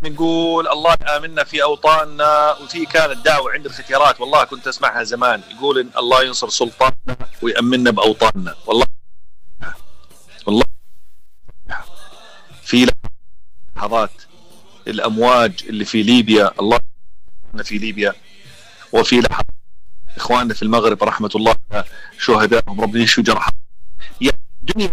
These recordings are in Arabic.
نقول الله يآمننا في أوطاننا، وفي كانت دعوة عند الختيارات والله كنت أسمعها زمان، يقول إن الله ينصر سلطاننا ويأمننا بأوطاننا. والله في لحظات الأمواج اللي في ليبيا، الله في ليبيا، وفي لحظات إخواننا في المغرب رحمة الله شهدائهم ربنا يشفي جرحهم. يعني الدنيا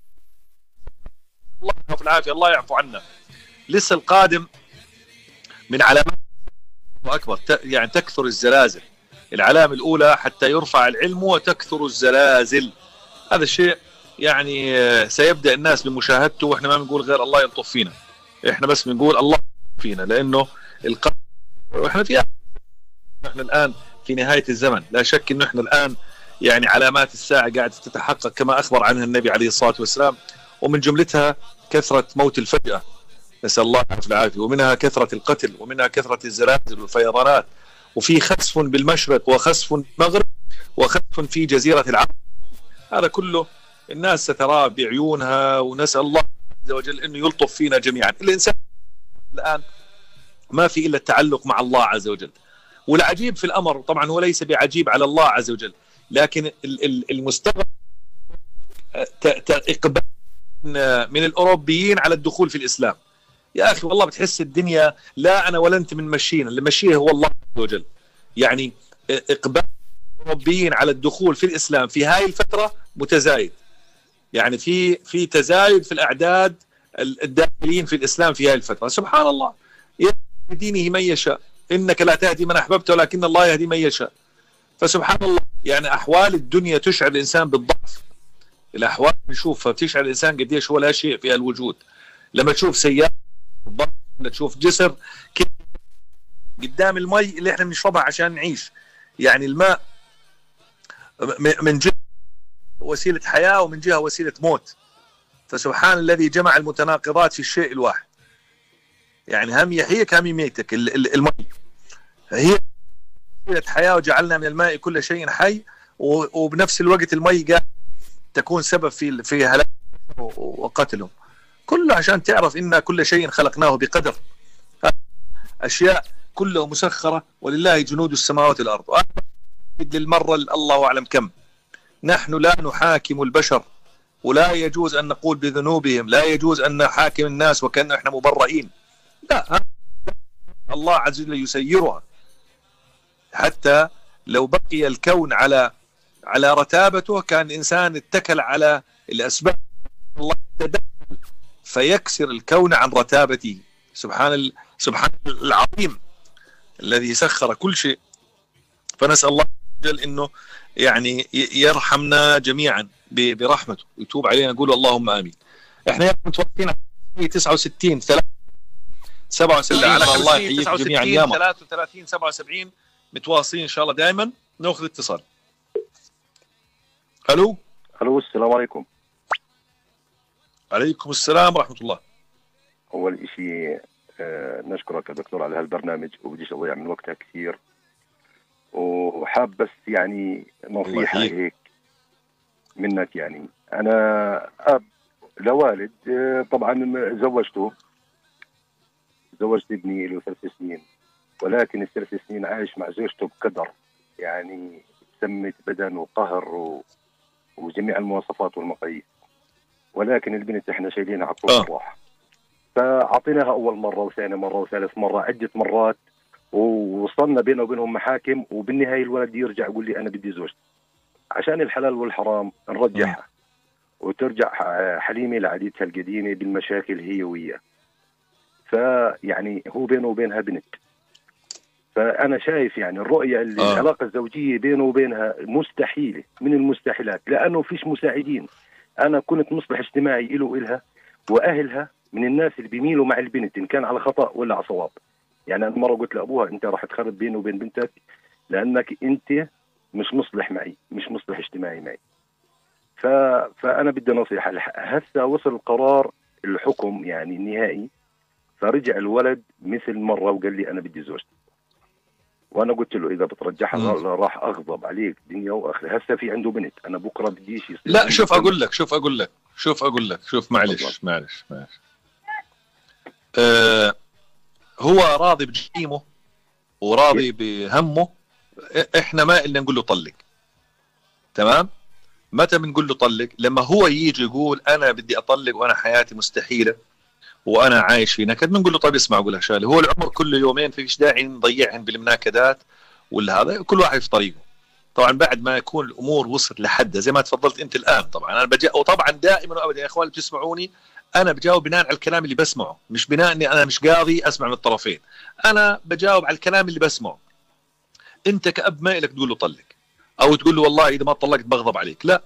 الله يعفو العافية، الله يعفو عنا. لسه القادم من علامات أكبر، يعني تكثر الزلازل. العلامة الأولى حتى يرفع العلم وتكثر الزلازل. هذا الشيء يعني سيبدأ الناس بمشاهدته، وإحنا ما بنقول غير الله يلطف فينا، إحنا بس بنقول الله يلطف فينا، لأنه القادم وإحنا إحنا الآن في نهاية الزمن. لا شك إنه إحنا الآن يعني علامات الساعة قاعدة تتحقق كما أخبر عنها النبي عليه الصلاة والسلام، ومن جملتها كثرة موت الفجأة، نسأل الله العافية، ومنها كثرة القتل، ومنها كثرة الزلازل والفيضانات، وفي خسف بالمشرق وخسف بالمغرب وخسف في جزيرة العرب. هذا كله الناس ستراه بعيونها، ونسأل الله عز وجل أنه يلطف فينا جميعا. الإنسان الآن ما في إلا التعلق مع الله عز وجل. والعجيب في الأمر طبعا هو ليس بعجيب على الله عز وجل، لكن المستغرب إقبال من الأوروبيين على الدخول في الإسلام. يا أخي والله بتحس الدنيا لا أنا ولا أنت من مشينا، اللي مشيه هو الله عز وجل. يعني إقبال الأوروبيين على الدخول في الإسلام في هاي الفترة متزايد، يعني في تزايد في الأعداد الداخلين في الإسلام في هاي الفترة. سبحان الله، يهدي دينه من يشاء، إنك لا تهدي من أحببت ولكن الله يهدي من يشاء. فسبحان الله، يعني أحوال الدنيا تشعر الإنسان بالضعف. الأحوال نشوفها تشعر الإنسان قديش هو لا شيء في الوجود. لما تشوف سيارة، تشوف جسر كيف قدام المي اللي احنا بنشربها عشان نعيش. يعني الماء من جهة وسيلة حياة ومن جهة وسيلة موت. فسبحان الذي جمع المتناقضات في الشيء الواحد. يعني هم يحييك هم يميتك. المي هي وسيلة حياة، وجعلنا من الماء كل شيء حي، وبنفس الوقت المي قاعد تكون سبب في هلاك وقتلهم. كله عشان تعرف إن كل شيء خلقناه بقدر. أشياء كلها مسخرة، ولله جنود السماوات والأرض. للمرة الله أعلم كم نحن لا نحاكم البشر، ولا يجوز أن نقول بذنوبهم، لا يجوز أن نحاكم الناس وكأن احنا مبرئين. لا، الله عز وجل يسيرها. حتى لو بقي الكون على رتابته كان الإنسان اتكل على الأسباب، الله تدخل فيكسر الكون عن رتابته. سبحان العظيم الذي سخر كل شيء. فنسأل الله عز وجل انه يعني يرحمنا جميعا برحمته ويتوب علينا. نقول اللهم امين. احنا متوقفين على 69 77 على الله يحييك جميعا يا 33 77 متواصلين ان شاء الله دائما. ناخذ اتصال. الو السلام عليكم. عليكم السلام ورحمة الله. أول شيء نشكرك يا دكتور على هالبرنامج، وبديش أضيع من وقتها كثير، وحاب بس يعني نصيحة هيك منك. يعني أنا أب لوالد، طبعا زوجت ابني له 3 سنين، ولكن ال3 سنين عايش مع زوجته بقدر، يعني سمت بدن وقهر وجميع المواصفات والمقاييس. ولكن البنت احنا شايلينها على طول الراحه. فاعطيناها اول مره وثاني مره وثالث مره عده مرات، ووصلنا بينه وبينهم محاكم، وبالنهايه الولد يرجع يقول لي انا بدي زوجتي. عشان الحلال والحرام نرجعها وترجع حليمه لعادتها القديمه بالمشاكل هي وياه. فيعني هو بينه وبينها بنت. فانا شايف يعني الرؤيه العلاقه الزوجيه بينه وبينها مستحيله، من المستحيلات، لانه فيش مساعدين. أنا كنت مصلح اجتماعي له وإلها، وأهلها من الناس اللي بيميلوا مع البنت إن كان على خطأ ولا على صواب. يعني أنا مرة قلت لأبوها أنت راح تخرب بيني وبين بنتك لأنك أنت مش مصلح معي، مش مصلح اجتماعي معي. فأنا بدي نصيحة. هسه وصل القرار الحكم يعني النهائي، فرجع الولد مثل مرة وقال لي أنا بدي زوجتي. وانا قلت له اذا بترجعها راح اغضب عليك دنيا واخره. هسه في عنده بنت، انا بكره بديش يصير. لا شوف اقول لك معلش هو راضي بجحيمه وراضي بهمه، احنا ما إلنا نقول له طلق. تمام؟ متى بنقول له طلق؟ لما هو يجي يقول انا بدي اطلق وانا حياتي مستحيله وانا عايش في نكد، بنقول له طيب اسمع اقول لك شغله، هو العمر كله يومين، فيش داعي نضيعهن بالمناكدات ولا هذا، كل واحد في طريقه. طبعا بعد ما يكون الامور وصلت لحد زي ما تفضلت انت الان، طبعا انا وطبعا دائما وابدا يا اخوان اللي بتسمعوني انا بجاوب بناء على الكلام اللي بسمعه، مش بناء اني انا مش قاضي اسمع من الطرفين، انا بجاوب على الكلام اللي بسمعه. انت كأب ما لك تقول له طلق او تقول له والله اذا ما طلقت بغضب عليك، لا،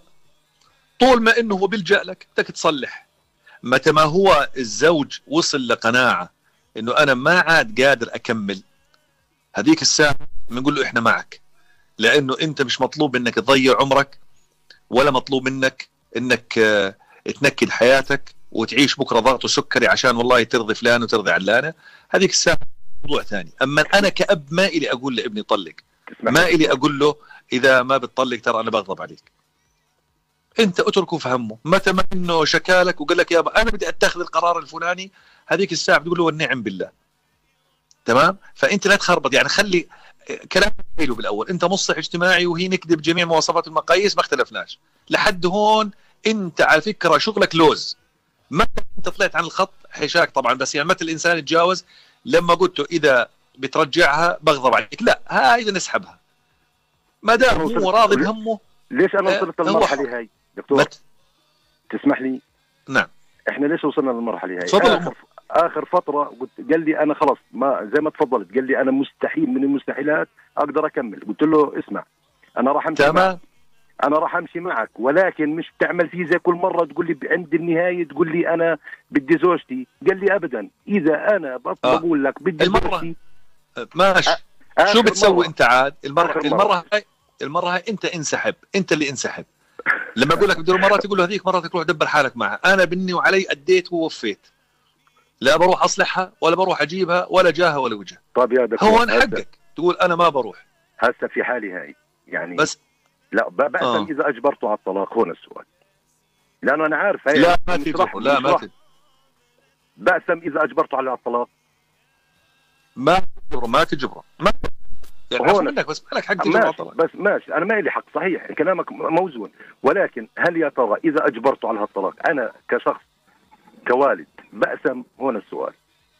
طول ما انه هو بيلجأ لك بدك تصلح. متى ما هو الزوج وصل لقناعه انه انا ما عاد قادر اكمل، هذيك الساعه بنقول له احنا معك، لانه انت مش مطلوب منك تضيع عمرك ولا مطلوب منك انك تنكد حياتك وتعيش بكره ضغط وسكري عشان والله ترضي فلان وترضي علانه، هذيك الساعه موضوع ثاني. اما انا كأب ما إلي اقول لابني طلق، ما إلي اقول له اذا ما بتطلق ترى انا بغضب عليك. انت اتركه في همه، متى ما انه شكالك وقال لك يابا انا بدي اتخذ القرار الفلاني، هذيك الساعه بتقول له والنعم بالله. تمام؟ فانت لا تخربط، يعني خلي كلام حلو بالاول، انت مصلح اجتماعي وهي نكذب جميع مواصفات المقاييس، ما اختلفناش لحد هون. انت على فكره شغلك لوز، متى انت طلعت عن الخط حشاك طبعا، بس يعني متى الانسان يتجاوز لما قلت له اذا بترجعها بغضب عليك، لا هاي اذا نسحبها ما دام هو راضي بهمه. ليش انا وصلت للمرحله هاي دكتور؟ تسمح لي؟ نعم. احنا ليش وصلنا للمرحله هاي؟ تفضل. اخر فتره قال لي انا خلص، ما زي ما تفضلت، قال لي انا مستحيل من المستحيلات اقدر اكمل. قلت له اسمع انا راح امشي معك، انا راح امشي معك، ولكن مش تعمل فيه زي كل مره تقول لي عند النهايه تقول لي انا بدي زوجتي. قال لي ابدا، اذا انا بقول لك بدي زوجتي ماشي. شو بتسوي انت عاد؟ المره هاي انت انسحب، انت اللي انسحب. لما اقول لك بدي مرات تقول له هذيك مراتك روح دبر حالك معها، انا بني وعلي اديت ووفيت، لا بروح اصلحها ولا بروح اجيبها ولا جاها ولا وجه. طيب يا دكتور هون حقك تقول انا ما بروح. هسه في حالي هاي يعني بس لا بأسا اذا اجبرته على الطلاق. هون السؤال، لانه انا عارف هاي لا ما تجبره، لا ما تجبره. بأسا اذا اجبرته على الطلاق ما تجبره يعني هون منك، بس ما لك حق تجبره على الطلاق. بس ماشي، انا ما لي حق، صحيح كلامك موزون، ولكن هل يا ترى اذا اجبرته على هالطلاق انا كشخص كوالد بأسم؟ هون السؤال.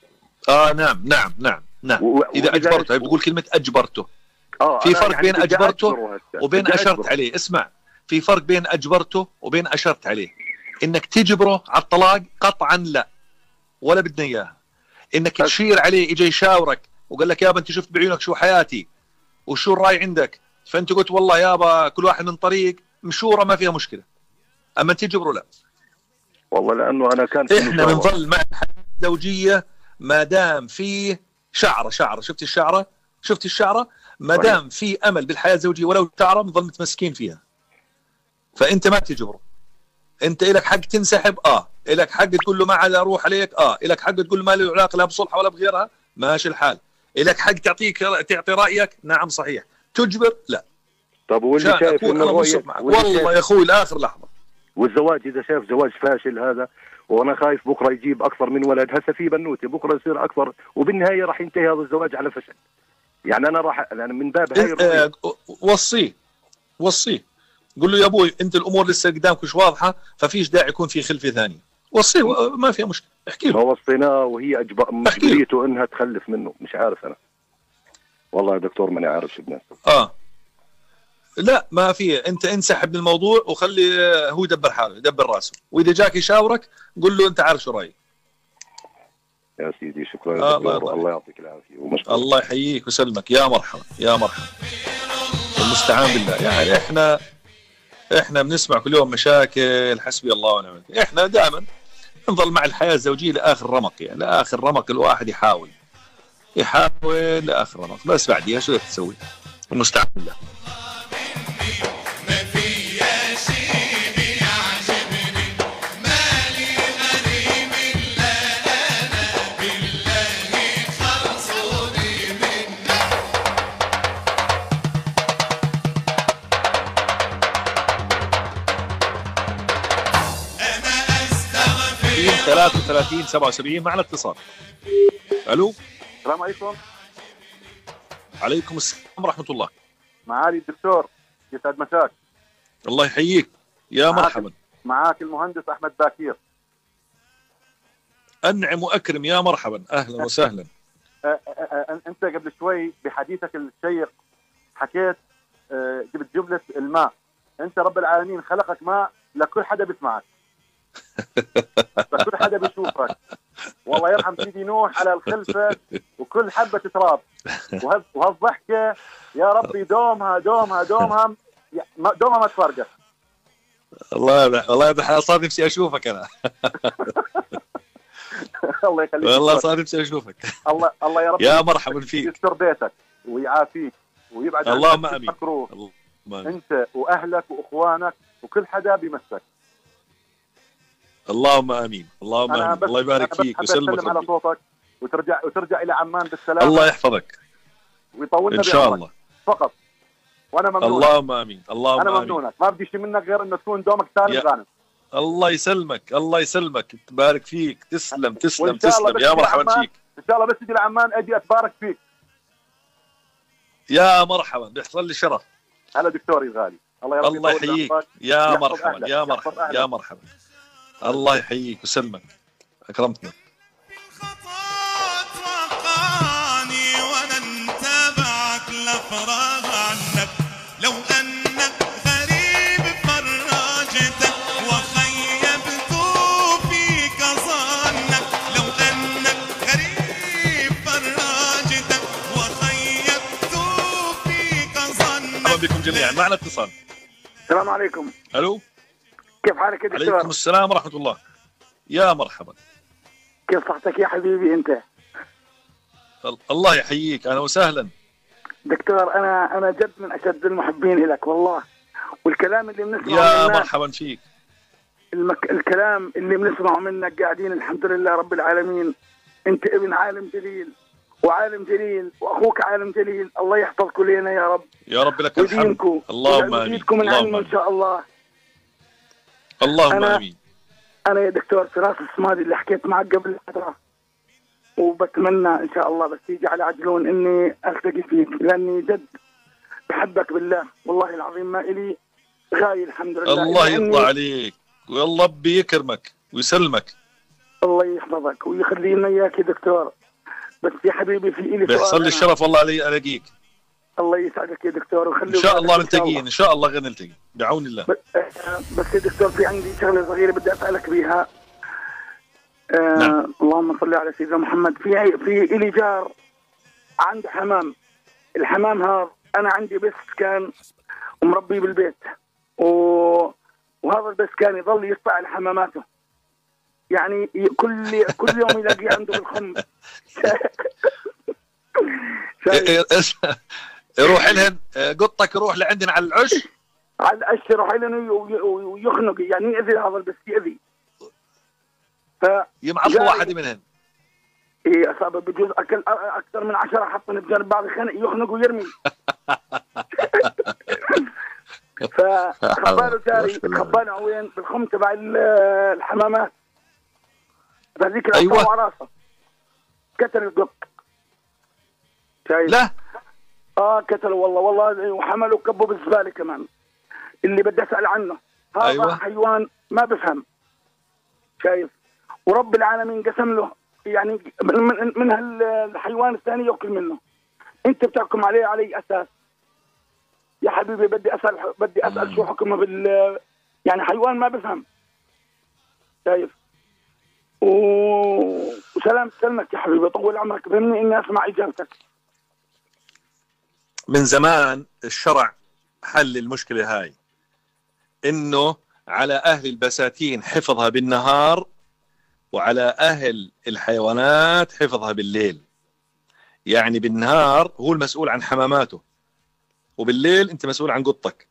نعم. اذا اجبرته، بقول كلمه اجبرته. في فرق يعني بين اجبرته وبين اشرت عليه. اسمع، في فرق بين اجبرته وبين اشرت عليه. انك تجبره على الطلاق قطعا لا، ولا بدنا اياها. انك تشير عليه، اجى يشاورك وقال لك يابا انت شفت بعيونك شو حياتي وشو الراي عندك، فانت قلت والله يابا كل واحد من طريق، مشوره ما فيها مشكله. اما تجبره لا والله، لانه انا كان احنا بنظل مع الحياه الزوجيه ما دام في شعره. شفت الشعره ما دام في امل بالحياه الزوجيه ولو شعره بنظل متمسكين فيها. فانت ما تجبره، انت لك حق تنسحب، لك حق تقول له ما عاد اروح عليك، لك حق تقول له ما له علاقه لا بصلحه ولا بغيرها، ماشي الحال. لك حق تعطي رايك، نعم صحيح. تجبر لا. طب واللي شايف والله يا اخوي لاخر لحظه، والزواج اذا شاف زواج فاشل هذا وانا خايف بكره يجيب اكثر من ولد، هسه في بنوتي بكره يصير اكثر وبالنهايه راح ينتهي هذا الزواج على فشل. يعني انا راح يعني من باب هاي وصيه قول له يا ابوي انت الامور لسه قدامك مش واضحه، ففيش داعي يكون في خلفيه ثانيه. وصيه ما فيها مشكله، احكي له. ما وصيناه وهي مجبريته انها تخلف منه، مش عارف انا والله يا دكتور ماني عارف شو بدنا نسوي. لا ما في، انت انسحب من الموضوع وخلي هو يدبر حاله، يدبر راسه، واذا جاك يشاورك قول له انت عارف شو رايك. يا سيدي شكرا يا دكتور، الله يعطيك العافيه ومشكور. الله يحييك ويسلمك، يا مرحبا يا مرحبا. المستعان بالله. يعني احنا بنسمع كل يوم مشاكل، حسبي الله ونعم الوكيل. احنا دائما نظل مع الحياه الزوجيه لاخر رمق، يعني لاخر رمق الواحد يحاول لاخر رمق، بس بعديها شو بدك تسوي؟ المستعان بالله. في 33 77 معنا اتصال. الو السلام عليكم. عليكم السلام ورحمة الله. معالي الدكتور، يسعد مساك. الله يحييك، يا مرحبا. معاك المهندس أحمد باكير. أنعم وأكرم، يا مرحبا، أهلا وسهلا. أنت قبل شوي بحديثك الشيق حكيت جبت جملة الماء. أنت رب العالمين خلقك ماء لكل حدا بيسمعك، لكل حدا بيشوفك. والله يرحم سيدي نوح على الخلفة وكل حبة تراب. وهالضحكة يا ربي دومها دومها دومها دومها ما تفرقك. الله يبارك، صار نفسي أشوفك أنا. الله يخليك والله صار نفسي أشوفك. الله يا رب يا مرحبا فيك، يستر بيتك ويعافيك ويبعد اللهم آمين. أنت وأهلك وأخوانك وكل حدا بيمسك. اللهم آمين، اللهم آمين. الله يبارك فيك ويسلمك على صوتك وترجع إلى عمان بالسلامة. الله يحفظك ويطولنا إن شاء الله فقط. وأنا ممنونك. اللهم آمين، اللهم أنا آمين. ممنونك، ما بدي شيء منك غير إنه تكون دومك سالم غانم. الله يسلمك، الله يسلمك، تبارك فيك. تسلم تسلم تسلم، يا مرحبا فيك. إن شاء الله بس تجي لعمان أجي أتبارك فيك. يا مرحبا، بيحصل لي شرف. هلا دكتوري الغالي، الله يحييك، يا مرحبا يا مرحبا يا مرحبا. الله يحييك ويسلمك، أكرمتنا. وانا نتابعك لفراغ عنك، لو انك غريب فرجتك وخيبت فيك ظنك، لو انك غريب فرجتك وخيبت فيك ظنك. مرحبا بكم جميعا، معنا اتصال. السلام عليكم. الو، كيف حالك يا دكتور؟ عليكم السلام ورحمة الله. يا مرحبا. كيف صحتك يا حبيبي انت؟ الله يحييك، اهلا وسهلا. دكتور انا جد من اشد المحبين لك والله، والكلام اللي بنسمعه يا منك، مرحبا فيك. الكلام اللي بنسمعه منك قاعدين الحمد لله رب العالمين. انت ابن عالم جليل وعالم جليل واخوك عالم جليل، الله يحفظكم لنا يا رب. يا رب لك الحمد. اللهم امين. ويزيدكم من علم ان شاء الله. اللهم امين. انا يا دكتور فراس الصمادي اللي حكيت معك قبل فتره، وبتمنى ان شاء الله بس يجي على عجلون اني التقي فيك، لاني جد بحبك بالله والله العظيم، ما الي غاية الحمد لله. الله يرضى عليك والله ربي يكرمك ويسلمك. الله يحفظك ويخلي لنا اياك يا دكتور. بس يا حبيبي في الي سؤال. بيحصل لي الشرف والله علي الاقيك. الله يسعدك يا دكتور ويخلي ان شاء الله نلتقي، ان شاء الله غير نلتقي بعون الله. بس يا دكتور في عندي شغله صغيره بدي اسالك بيها. نعم. اللهم صل على سيدنا محمد. في الي جار عنده حمام. الحمام هذا انا عندي بس كان ومربيه بالبيت، وهذا البس كان يظل يقطع الحماماته، يعني كل يوم يلاقي عنده بالخم. يروح لهن قطك، يروح لعندنا على العش، على العش يروح لهن ويخنق، يعني يأذي هذا البس، يأذي. يمعصوا واحد منهن. ايه اصابه بجوز اكل اكثر من 10 حطني بجنب بعض خنق يخنق ويرمي. فخباله جاري، خباله وين بالخم تبع الحمامات بهذيك الأطفال. أيوة. وعراسه قتل القط. شايف؟ لا قتله والله وحمله وكبه بالزباله كمان. اللي بدي اسال عنه هذا أيوة. حيوان ما بفهم. شايف؟ ورب العالمين قسم له يعني من هالحيوان الثاني ياكل منه. انت بتحكم عليه على اي اساس؟ يا حبيبي بدي اسال شو حكمه يعني حيوان ما بفهم. شايف؟ وسلام سلمك يا حبيبي، طول عمرك، بهمني اني اسمع اجابتك. من زمان الشرع حل المشكلة هاي، انه على اهل البساتين حفظها بالنهار، وعلى اهل الحيوانات حفظها بالليل. يعني بالنهار هو المسؤول عن حماماته، وبالليل انت مسؤول عن قطك.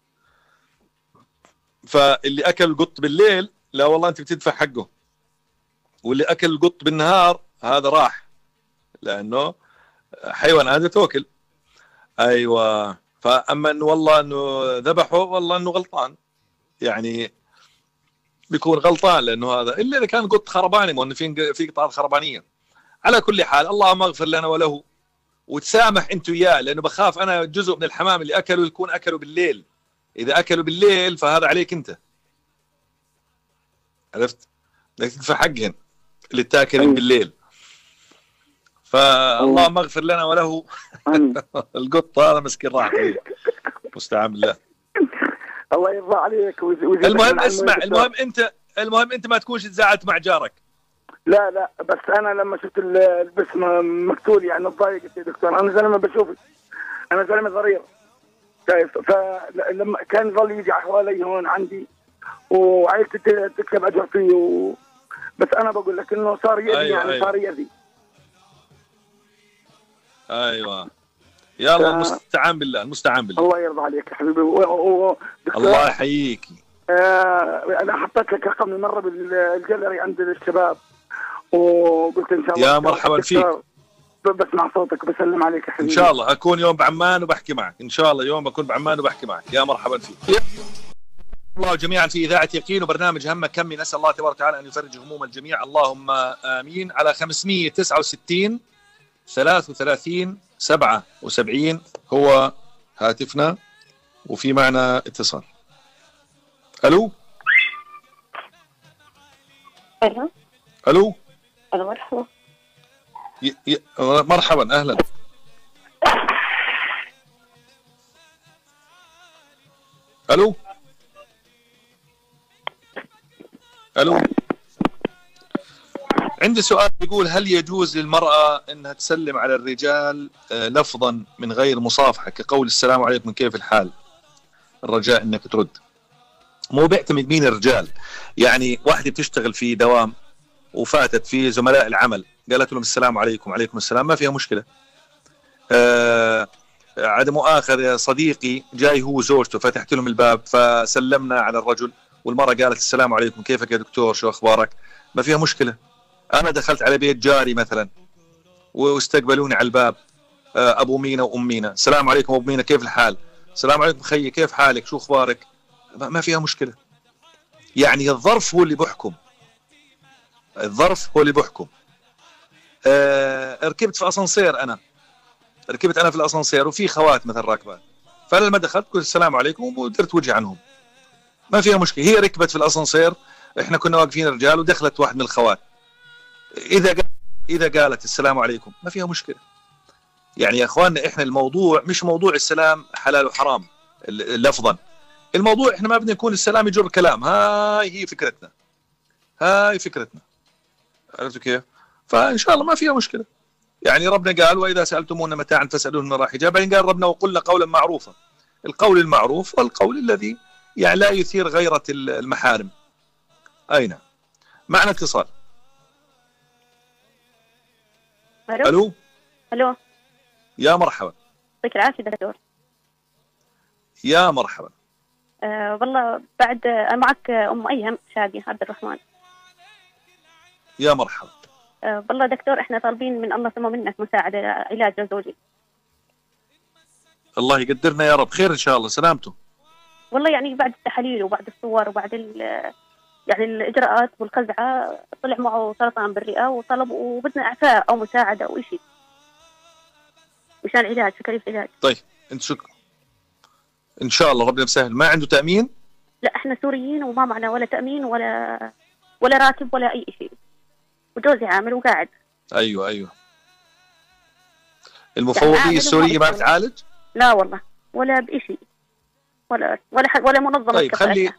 فاللي اكل القط بالليل لا والله انت بتدفع حقه، واللي اكل القط بالنهار هذا راح، لانه حيوان هذا توكل. ايوه. فاما انه والله انه ذبحه والله انه غلطان، يعني بيكون غلطان، لانه هذا الا اذا كان قط خرباني، ما انه في قطعات خربانيه. على كل حال اللهم اغفر لنا وله، وتسامح انت وياه، لانه بخاف انا جزء من الحمام اللي اكلوا يكون اكلوا بالليل. اذا اكلوا بالليل فهذا عليك انت، عرفت؟ بدك تدفع حقهن اللي تاكلن بالليل. فاللهم اغفر لنا وله. القط هذا مسكين راح مستعان بالله. الله يرضى عليك المهم اسمع، المهم انت ما تكونش تزعلت مع جارك. لا بس انا لما شفت البسمه مقتول يعني ضايقت يا دكتور. انا زلمه بشوفك، انا زلمه ضرير شايف. فلما كان يظل يجي حوالي هون عندي وعيلتي تكتب اجر فيه بس انا بقول لك انه صار يأذي. أيوة يعني أيوة. صار يأذي. ايوه يلا المستعان بالله، المستعان بالله. الله يرضى عليك يا حبيبي. الله يحييك. انا حطيت لك رقمي مره بالجاليري عند الشباب وقلت ان شاء الله يا مرحبا فيك. بسمع صوتك بسلم عليك يا حبيبي. ان شاء الله اكون يوم بعمان وبحكي معك، ان شاء الله يوم بكون بعمان وبحكي معك. يا مرحبا فيك. الله جميعا في إذاعة يقين وبرنامج همك كمي. نسأل الله تبارك وتعالى أن يفرج هموم الجميع، اللهم آمين. على 569 33 77 هو هاتفنا، وفي معنا اتصال. ألو الو ألو الو مرحبا. مرحبا أهلا. ألو ألو عندي سؤال يقول: هل يجوز للمرأة أنها تسلم على الرجال لفظا من غير مصافحة، كقول السلام عليكم كيف الحال، الرجاء أنك ترد؟ مو بيعتمد مين الرجال، يعني واحدة بتشتغل في دوام وفاتت في زملاء العمل قالت لهم السلام عليكم، عليكم السلام، ما فيها مشكلة. عدم مؤاخذة صديقي جاي هو وزوجته، فتحت لهم الباب فسلمنا على الرجل والمرأة قالت السلام عليكم كيفك يا دكتور شو أخبارك، ما فيها مشكلة. أنا دخلت على بيت جاري مثلا واستقبلوني على الباب أبو مينا وأم مينا، السلام عليكم أبو مينا كيف الحال، السلام عليكم خيي كيف حالك شو أخبارك، ما فيها مشكلة. يعني الظرف هو اللي بحكم، الظرف هو اللي بحكم. ركبت في أسانسير، ركبت أنا في الأسانسير وفي خوات مثل راكبات، فأنا لما دخلت قلت السلام عليكم ودرت وجهي عنهم، ما فيها مشكلة. هي ركبت في الأسانسير، إحنا كنا واقفين رجال ودخلت واحد من الخوات، إذا قالت السلام عليكم ما فيها مشكلة. يعني يا أخواننا إحنا الموضوع مش موضوع السلام حلال وحرام لفظا، الموضوع إحنا ما بدنا يكون السلام يجر كلام، هاي هي فكرتنا، هاي فكرتنا، عرفتوا كيف؟ فإن شاء الله ما فيها مشكلة. يعني ربنا قال: وإذا سألتمون متاعا فاسألوهن من وراء حجاب. بعدين قال ربنا: وقلنا قولا معروفا. القول المعروف والقول الذي يعني لا يثير غيرة المحارم. أين معنا اتصال. ألو ألو يا مرحبا. يعطيك العافية دكتور. يا مرحبا. والله بعد معك أم أيهم شادي عبد الرحمن. يا مرحبا. والله دكتور احنا طالبين من الله ثم منك مساعدة علاج زوجي. الله يقدرنا يا رب، خير إن شاء الله. سلامته والله يعني بعد التحاليل وبعد الصور وبعد يعني الإجراءات والخزعة طلع معه سرطان بالرئة وطلب وبدنا إعفاء أو مساعدة أو شيء مشان علاج، تكاليف علاج. طيب أنت شكرا إن شاء الله ربنا يسهل. ما عنده تأمين؟ لا احنا سوريين وما معنا ولا تأمين ولا راتب ولا أي شيء، وجوزي عامل وقاعد. أيوة المفوضية يعني السورية ما بتعالج؟ لا والله ولا بشيء ولا منظمة. طيب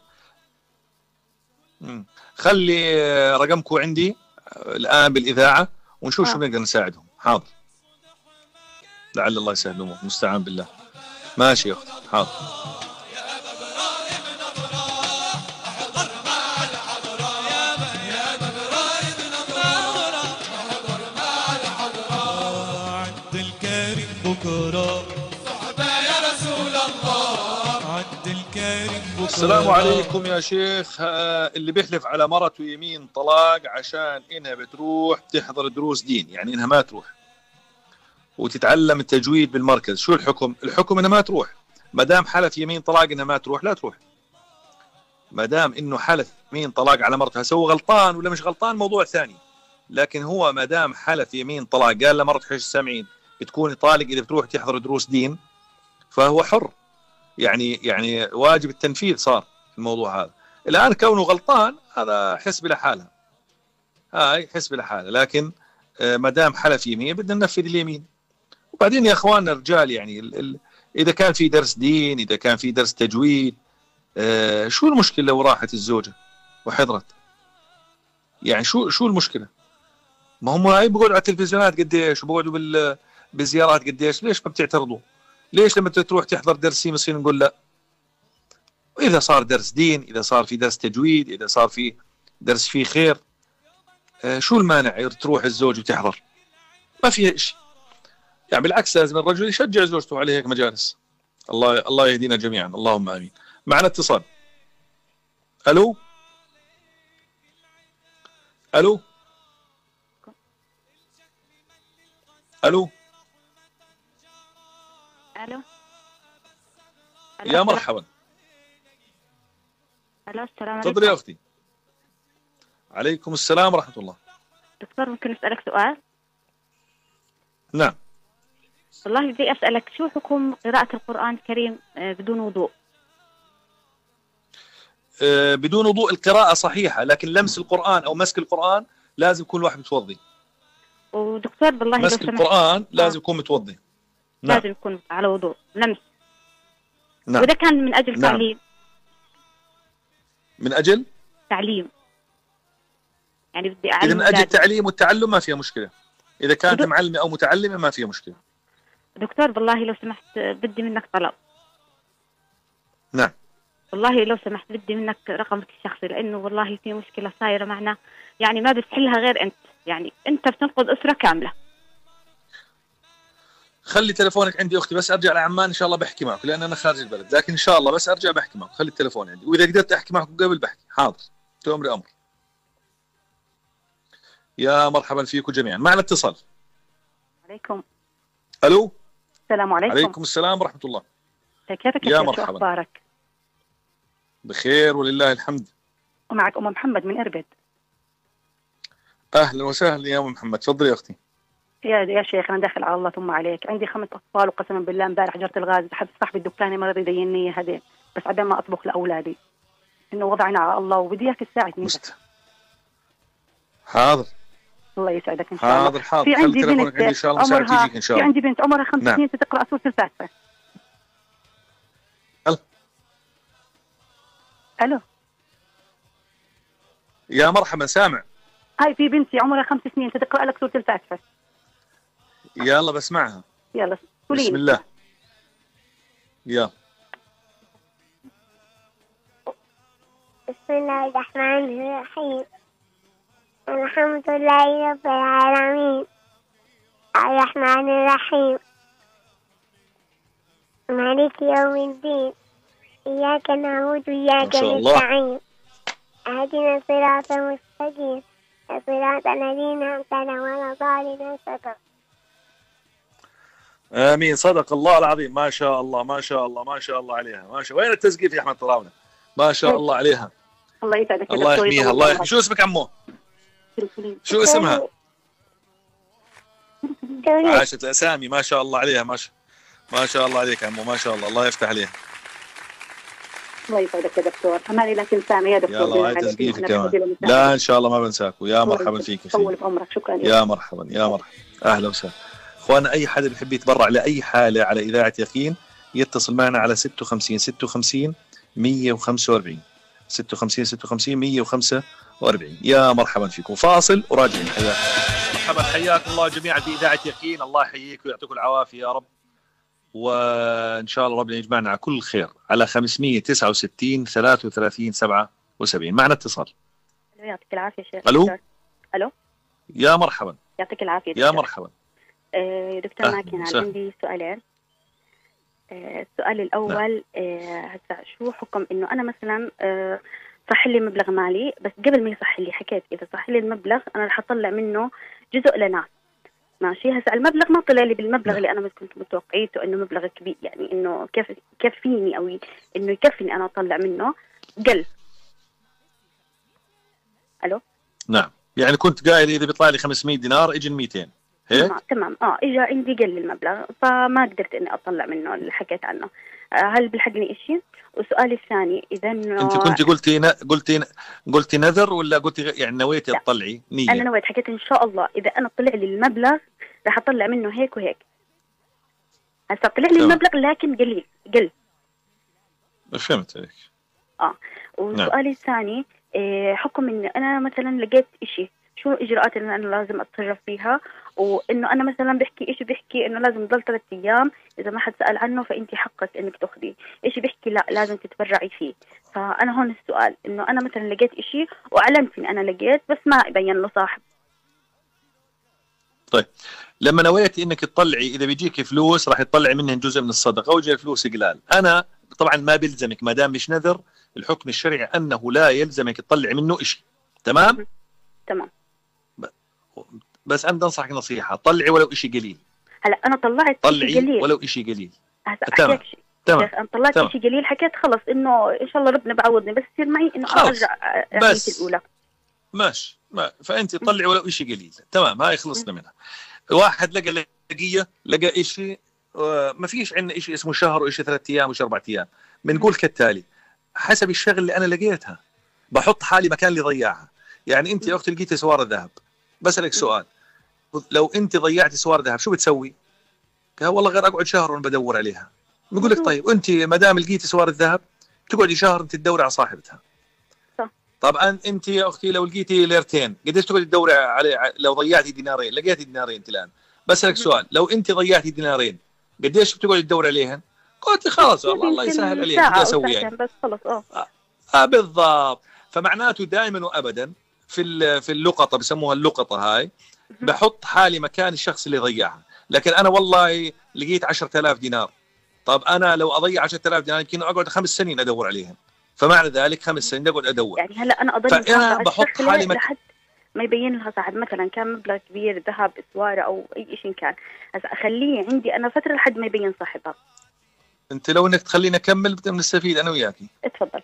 خلي رقمكم عندي الآن بالإذاعة ونشوف شو بنقدر نساعدهم. حاضر، لعل الله يسهل الأمور، مستعان بالله. ماشي يا أخت، حاضر. السلام عليكم يا شيخ. اللي بيحلف على مرته يمين طلاق عشان إنها بتروح تحضر دروس دين، يعني إنها ما تروح وتتعلم التجويد بالمركز، شو الحكم؟ الحكم إنها ما تروح. ما دام حلف يمين طلاق إنها ما تروح لا تروح. ما دام إنه حلف يمين طلاق على مرته، هسه هو غلطان ولا مش غلطان موضوع ثاني، لكن هو ما دام حلف يمين طلاق قال لمرته ايش سامعين بتكوني طالق اذا بتروح تحضر دروس دين، فهو حر. يعني واجب التنفيذ صار في الموضوع هذا. الان كونه غلطان هذا حسب لحالها، هاي حسب لحالها، لكن ما دام حلف يمين بدنا ننفذ اليمين. وبعدين يا اخواننا الرجال يعني اذا كان في درس دين، اذا كان في درس تجويد، شو المشكله لو راحت الزوجه وحضرت؟ يعني شو المشكله؟ ما هم هاي بيقعدوا على التلفزيونات قديش وبيقعدوا بالزيارات قديش، ليش ما بتعترضوا؟ ليش لما تروح تحضر درس مصير نقول لا؟ واذا صار درس دين، اذا صار في درس تجويد، اذا صار في درس فيه خير، شو المانع تروح الزوج وتحضر؟ ما فيها شيء. يعني بالعكس لازم الرجل يشجع زوجته على هيك مجالس. الله يهدينا جميعا، اللهم امين. معنا اتصال. الو الو الو الو يا مرحبا. الو السلام عليكم. تفضلي يا اختي. عليكم السلام ورحمه الله. دكتور ممكن اسالك سؤال؟ نعم. والله بدي اسالك شو حكم قراءة القرآن الكريم بدون وضوء؟ بدون وضوء القراءة صحيحة، لكن لمس القرآن أو مسك القرآن لازم يكون الواحد متوضي. ودكتور بالله لو مسك سمحت القرآن لازم يكون متوضي. نعم. لازم يكون على وضوء لمس. نعم. وإذا كان من أجل نعم. تعليم؟ من أجل؟ تعليم. يعني بدي إذا أعلم من أجل أولادي. التعليم والتعلم ما فيها مشكلة. إذا كانت معلمة أو متعلمة ما فيها مشكلة. دكتور بالله لو سمحت بدي منك طلب. نعم. والله لو سمحت بدي منك رقمك الشخصي، لأنه والله في مشكلة صايرة معنا، يعني ما بتحلها غير أنت، يعني أنت بتنقذ أسرة كاملة. خلي تلفونك عندي أختي، بس أرجع لعمان إن شاء الله بحكي معك، لأن أنا خارج البلد، لكن إن شاء الله بس أرجع بحكي معك. خلي التلفون عندي، وإذا قدرت أحكي معك قبل بحكي. حاضر، تأمري أمر. يا مرحبا فيكم جميعا. معنا اتصال. عليكم. ألو. السلام عليكم. عليكم السلام ورحمة الله. كيفك يا شو مرحبا. أخبارك؟ بخير ولله الحمد. ومعك أم محمد من إربد. أهلا وسهلا يا أم محمد، تفضلي يا أختي. يا شيخ أنا داخل على الله ثم عليك، عندي 5 أطفال وقسما بالله امبارح جرت الغاز، صاحب الدكان ما رضي يديني هدين، بس عدم ما أطبخ لأولادي، إنه وضعنا على الله وبدي إياك تساعدني. حاضر. الله يسعدك إن شاء الله. حاضر حاضر. في عندي بنت عندي إن شاء الله مساعد تجيك إن شاء الله. في عندي بنت عمرها 5 سنين تقرأ سورة الفاتحة. ألو. يا مرحبا سامع. هاي في بنتي عمرها 5 سنين تقرأ لك سورة الفاتحة. يلا بسمعها. يلا بسم الله. يلا. بسم الله الرحمن الرحيم. الحمد لله رب العالمين الرحمن الرحيم مالك يوم الدين إياك نعبد وإياك نستعين اهدنا الصراط المستقيم صراط الذين أنعمت عليهم غير الضالين. آمين. صدق الله العظيم. ما شاء الله ما شاء الله ما شاء الله عليها. ما شاء. وين التسقيف يا أحمد طراونة؟ ما شاء الله عليها. الله يسعدك. الله يحميها. الله يحميها. شو اسمك عمو؟ شو اسمها؟ عاشت الأسامي. ما شاء الله عليها. ما شاء الله عليك عمو. ما شاء الله. الله يفتح عليها. الله يسعدك يا دكتور. أماني لكن سامي يا دكتور. يلا وعي تسقيفك كمان. لا إن شاء الله ما بنساكم. يا مرحبا فيك. طول بعمرك. شكرا. يا مرحبا يا مرحبا. أهلا وسهلا. اخوانا اي حدا بيحب يتبرع لاي حاله على اذاعه يقين يتصل معنا على 56 56 145 56 56 145. يا مرحبا فيكم. فاصل وراجعين. حياكم مرحبا. حياكم الله جميعا باذاعه يقين. الله يحييك ويعطيكم العافيه يا رب، وان شاء الله ربنا يجمعنا على كل خير على 569 33 77. معنا اتصال. يعطيك العافيه شيخ. الو. يا مرحبا. يعطيك العافيه. يا مرحبا. دكتور ماكين عندي سؤالين. السؤال الأول هسه شو حكم إنه أنا مثلا صح لي مبلغ مالي، بس قبل ما يصح لي حكيت إذا صح لي المبلغ أنا رح أطلع منه جزء لناس، ماشي. هسه المبلغ ما طلع لي بالمبلغ اللي أنا كنت متوقعيته إنه مبلغ كبير، يعني إنه كفيني أو إنه يكفيني أنا أطلع منه قل. ألو. نعم. يعني كنت قايل اذا بيطلع لي 500 دينار اجي 200 هيك؟ تمام. اجى عندي قل المبلغ فما قدرت اني اطلع منه اللي حكيت عنه. هل بيلحقني شيء؟ وسؤالي الثاني اذا انه انت كنت قلتي نذر ولا قلتي يعني نويتي تطلعي نيه؟ انا نويت، حكيت ان شاء الله اذا انا طلع لي المبلغ راح اطلع منه هيك وهيك. هسه طلع لي المبلغ لكن قليل قل. فهمت عليك. وسؤالي الثاني حكم اني انا مثلا لقيت شيء، شو الاجراءات اللي انا لازم اتصرف فيها؟ وانه انا مثلا بيحكي انه لازم تضل 3 ايام، اذا ما حد سال عنه فانت حقك انك تاخذيه، بيحكي لا لازم تتبرعي فيه. فانا هون السؤال انه انا مثلا لقيت شيء واعلنت اني انا لقيت بس ما بين له صاحب. طيب لما نويتي انك تطلعي اذا بيجيك فلوس راح تطلعي منهن جزء من الصدقه ويجي الفلوس قلال، انا طبعا ما بيلزمك ما دام مش نذر، الحكم الشرعي انه لا يلزمك تطلعي منه شيء. تمام؟ تمام. بس انا انصحك نصيحه، طلعي ولو شيء قليل. هلا انا طلعت طلعي قليل ولو شيء قليل. تمام تمام. انا طلعت شيء قليل، حكيت خلص انه ان شاء الله ربنا بعوضني، بس يصير معي انه ارجع رحلتي الاولى. ماشي. فانت طلعي ولو شيء قليل. تمام، هاي خلصنا منها. واحد لقى شيء ما فيش عندنا شيء اسمه شهر وشيء 3 ايام وشيء 4 ايام. بنقول كالتالي، حسب الشغل اللي انا لقيتها بحط حالي مكان اللي ضيعها. يعني انت يا اختي لقيتي سوار ذهب، بسألك سؤال، لو انت ضيعتي سوار ذهب شو بتسوي؟ قال والله غير اقعد شهر وانا بدور عليها. بقول لك طيب انت ما دام لقيتي سوار الذهب تقعدي شهر انت تدوري على صاحبتها. صح. طبعا انت يا اختي لو لقيتي ليرتين قديش تقعدي تدوري عليه؟ لو ضيعتي دينارين، لقيتي دينارين انت الان، بسألك سؤال، لو انت ضيعتي دينارين قديش بتقعدي تدوري عليهن؟ قلت خلاص والله الله يسهل عليك بدي اسوي يعني. بس خلص بالضبط. فمعناته دائما وابدا في اللقطه بسموها اللقطه هاي، بحط حالي مكان الشخص اللي ضيعها. لكن انا والله لقيت 10,000 دينار، طب انا لو اضيع 10,000 دينار يمكن اقعد 5 سنين ادور عليهم، فمعنى ذلك 5 سنين اقعد ادور. يعني هلا انا اضل فانا بحط حالي لحد ما يبين لها صاحب، مثلا كان مبلغ كبير ذهب اسواره او اي شيء كان، هسه اخليه عندي انا فتره لحد ما يبين صاحبها. انت لو انك تخليني اكمل بنستفيد انا وياكي. اتفضل.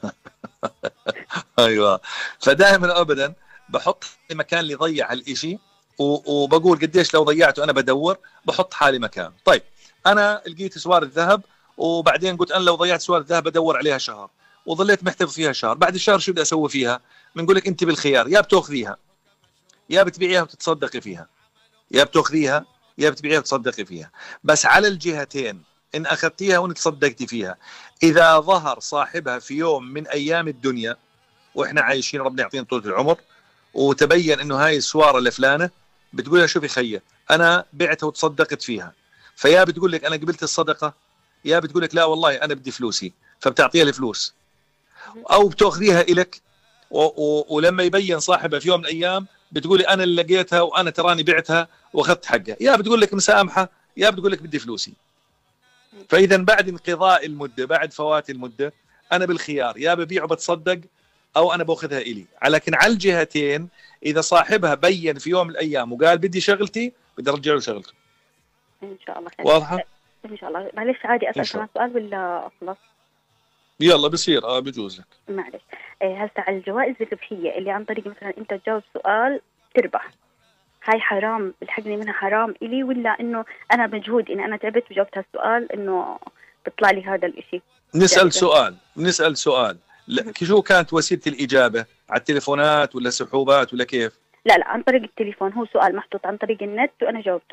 ايوه. فدائما ابدا بحط المكان اللي ضيع الاشي وبقول قديش لو ضيعته انا بدور، بحط حالي مكان. طيب انا لقيت سوار الذهب وبعدين قلت انا لو ضيعت سوار الذهب بدور عليها شهر، وظليت محتفظ فيها شهر. بعد الشهر شو بدي اسوي فيها؟ بنقول لك انت بالخيار، يا بتاخذيها يا بتبيعيها وتتصدقي فيها، يا بتاخذيها يا بتبيعيها وتصدقي فيها. بس على الجهتين، ان اخذتيها وان تصدقتي فيها، اذا ظهر صاحبها في يوم من ايام الدنيا واحنا عايشين ربنا يعطينا طول العمر وتبين انه هاي السواره لفلانه، بتقول لها شوفي خيه انا بعتها وتصدقت فيها، فيا بتقول لك انا قبلت الصدقه يا بتقول لك لا والله انا بدي فلوسي، فبتعطيها الفلوس، او بتاخذيها الك ولما يبين صاحبها في يوم من الايام بتقولي انا اللي لقيتها وانا تراني بعتها واخذت حقها، يا بتقول لك مسامحه يا بتقول لك بدي فلوسي. فاذا بعد انقضاء المده، بعد فوات المده، انا بالخيار يا ببيع وبتصدق او انا باخذها الي. لكن على الجهتين اذا صاحبها بين في يوم من الايام وقال بدي شغلتي بدي ارجع له شغلته. ان شاء الله خير. واضحه؟ ان شاء الله. معلش عادي اسال كمان سؤال ولا خلاص؟ يلا بصير بجوز لك. معلش هسه على الجوائز الربحيه اللي عن طريق مثلا انت تجاوب سؤال تربح، هاي حرام بلحقني منها حرام الي، ولا انه انا مجهود اني انا تعبت وجاوبت هالسؤال انه بيطلع لي هذا الشيء؟ نسال سؤال شو كانت وسيله الاجابه؟ على التليفونات ولا سحوبات ولا كيف؟ لا عن طريق التليفون، هو سؤال محطوط عن طريق النت وانا جاوبته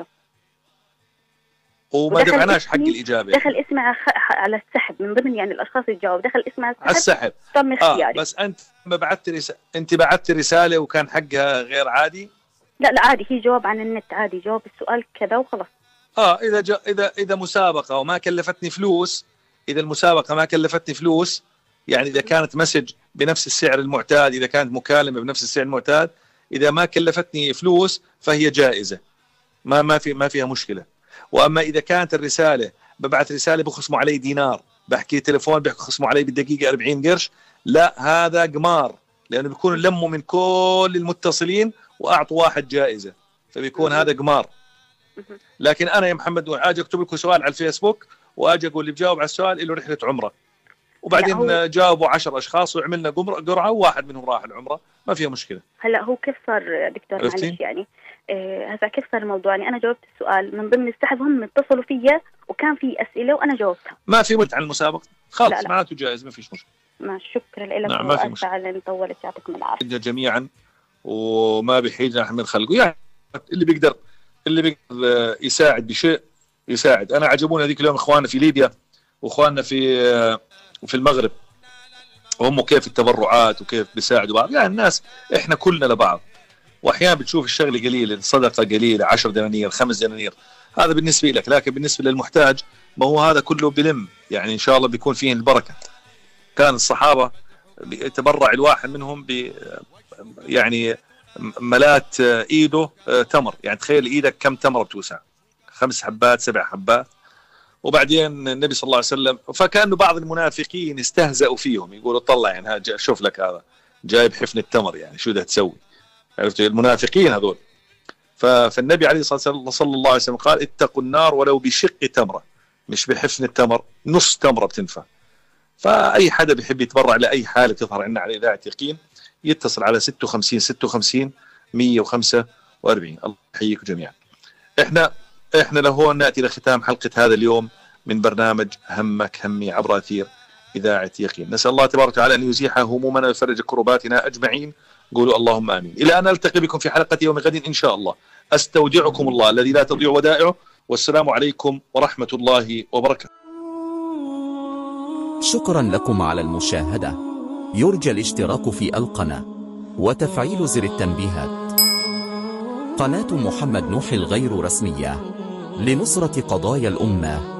وما دفعناش حق الاجابه. دخل اسمي على السحب من ضمن يعني الاشخاص اللي جاوب، دخل اسمي على السحب تم اختياري. بس انت ما بعثت رساله وكان حقها غير عادي؟ لا عادي، هي جواب عن النت عادي، جواب السؤال كذا وخلاص. اذا مسابقه وما كلفتني فلوس، اذا المسابقه ما كلفتني فلوس، يعني اذا كانت مسج بنفس السعر المعتاد، اذا كانت مكالمه بنفس السعر المعتاد، اذا ما كلفتني فلوس فهي جائزه، ما فيها مشكله. واما اذا كانت الرساله ببعث رساله بخصموا علي دينار، بحكي تليفون بخصموا علي بالدقيقه 40 قرش، لا هذا قمار، لانه بيكونوا لموا من كل المتصلين واعطوا واحد جائزه، فبيكون هذا قمار. لكن انا يا محمد اجي اكتب لكم سؤال على الفيسبوك واجي اقول اللي بجاوب على السؤال له رحله عمره. وبعدين جاوبوا 10 أشخاص وعملنا قرعة وواحد منهم راح العمرة، ما فيها مشكلة. هلا هو كيف صار دكتور معلش يعني هذا كيف صار الموضوع؟ يعني أنا جاوبت السؤال من ضمن السحب، هم اتصلوا فيا وكان في أسئلة وأنا جاوبتها. ما في مدة عن المسابقة خالص، معناته جائز، ما فيش مشكلة. ما شكرا لك. نعم ما في مشكلة. على طولت، يعطيكم العافية جميعا، وما بحيج نحن من خلقه، يعني اللي بيقدر يساعد بشيء يساعد. أنا عجبوني هذيك اليوم إخواننا في ليبيا وإخواننا في المغرب، وهم كيف التبرعات وكيف بيساعدوا بعض. يعني الناس إحنا كلنا لبعض، وأحيانا بتشوف الشغل قليل، الصدقة قليلة، 10 دنانير 5 دنانير، هذا بالنسبة لك، لكن بالنسبة للمحتاج ما هو هذا كله بلم، يعني إن شاء الله بيكون فيه البركة. كان الصحابة يتبرع الواحد منهم يعني ملات إيده تمر، يعني تخيل إيدك كم تمرة بتوسع، 5 حبات 7 حبات. وبعدين النبي صلى الله عليه وسلم، فكانوا بعض المنافقين استهزأوا فيهم، يقولوا طلع يعني شوف لك هذا جايب حفن التمر، يعني شو ده تسوي، عرفت المنافقين هذول. فالنبي عليه الصلاة والسلام صلى الله عليه وسلم قال اتقوا النار ولو بشق تمرة، مش بحفن التمر، نص تمرة بتنفع. فأي حدا بيحب يتبرع لأي حالة تظهر عندنا على إذاعة يقين يتصل على 56 56 145. الله يحييكم جميعا. احنا لهون نأتي لختام حلقة هذا اليوم من برنامج همك همي عبر أثير إذاعة يقين. نسأل الله تبارك وتعالى أن يزيح همومنا ويفرج كرباتنا أجمعين. قولوا اللهم آمين. إلى أن ألتقي بكم في حلقة يوم غد إن شاء الله. أستودعكم الله الذي لا تضيع ودائعه، والسلام عليكم ورحمة الله وبركاته. شكرا لكم على المشاهدة. يرجى الاشتراك في القناة وتفعيل زر التنبيهات. قناة محمد نوح الغير رسمية لنصرة قضايا الأمة.